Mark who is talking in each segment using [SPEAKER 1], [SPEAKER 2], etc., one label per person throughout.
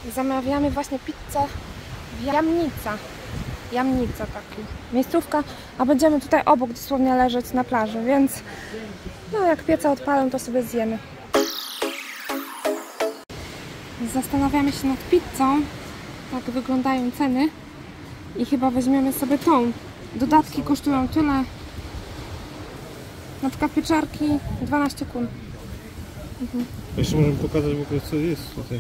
[SPEAKER 1] Zamawiamy właśnie pizzę w Jamnica taki. Miejscówka, a będziemy tutaj obok dosłownie leżeć na plaży, więc no jak pieca odpalą, to sobie zjemy. Zastanawiamy się nad pizzą. Tak wyglądają ceny. I chyba weźmiemy sobie tą. Dodatki kosztują tyle. Na przykład pieczarki 12 kun.
[SPEAKER 2] Jeszcze możemy pokazać w ogóle, co jest tutaj.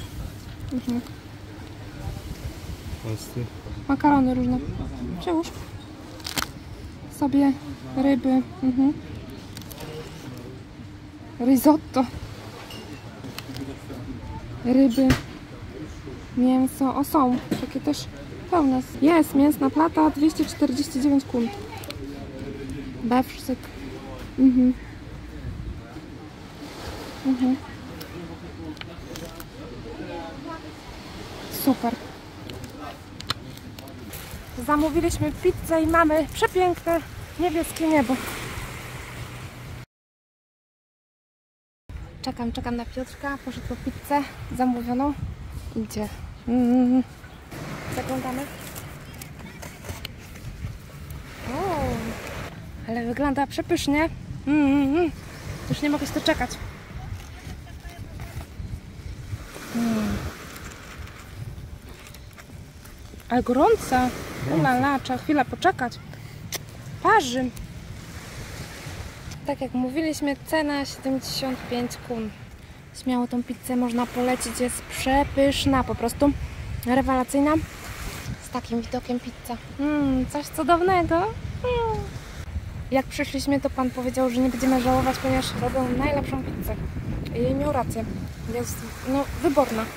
[SPEAKER 2] Pasty.
[SPEAKER 1] Makarony różne. Przełóż sobie ryby. Risotto. Ryby. Mięso. O, są. Takie też pełne. Jest mięsna plata. 249 kun. Bewsztyk. Super. Zamówiliśmy pizzę i mamy przepiękne niebieskie niebo. Czekam na Piotrka. Poszedł po pizzę zamówioną. Idzie. Zaglądamy. O, ale wygląda przepysznie. Już nie mogę się doczekać. Ale gorąca. Ulala, trzeba chwilę poczekać. Parzy. Tak jak mówiliśmy, cena 75 kun. Śmiało tą pizzę można polecić, jest przepyszna, po prostu rewelacyjna. Z takim widokiem pizza. Coś cudownego. Jak przyszliśmy, to pan powiedział, że nie będziemy żałować, ponieważ robią najlepszą pizzę. I miał rację. Jest wyborna.